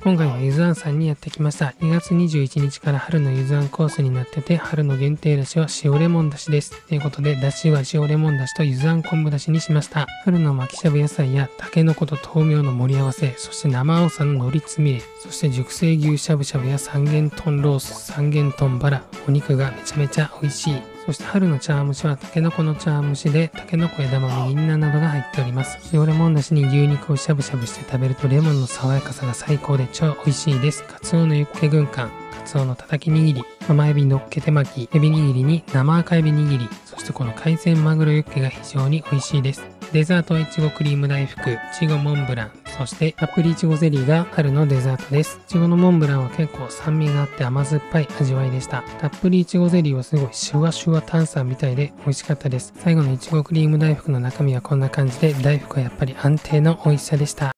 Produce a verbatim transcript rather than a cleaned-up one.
今回はゆずあんさんにやってきました。にがつにじゅういちにちから春のゆずあんコースになってて、春の限定だしは塩レモンだしです。ということで、だしは塩レモンだしとゆずあん昆布だしにしました。春の巻きしゃぶ野菜やタケノコと豆苗の盛り合わせ、そして生青さの海苔つみれ、そして熟成牛しゃぶしゃぶや三元豚ロース、三元豚バラ、お肉がめちゃめちゃ美味しい。そして春の茶碗蒸しはタケノコの茶碗蒸しでタケノコ、枝豆、銀杏などが入っております。塩レモンだしに牛肉をしゃぶしゃぶして食べるとレモンの爽やかさが最高で超美味しいです。カツオのユッケ軍艦、カツオのたたき握り、甘エビのっけて巻き、エビ握りに生赤エビ握り、そしてこの海鮮マグロユッケが非常に美味しいです。デザートはいちごクリーム大福、いちごモンブラン、そしてたっぷりいちごゼリーが春のデザートです。いちごのモンブランは結構酸味があって甘酸っぱい味わいでした。たっぷりいちごゼリーはすごいシュワシュワ炭酸みたいで美味しかったです。最後のいちごクリーム大福の中身はこんな感じで、大福はやっぱり安定の美味しさでした。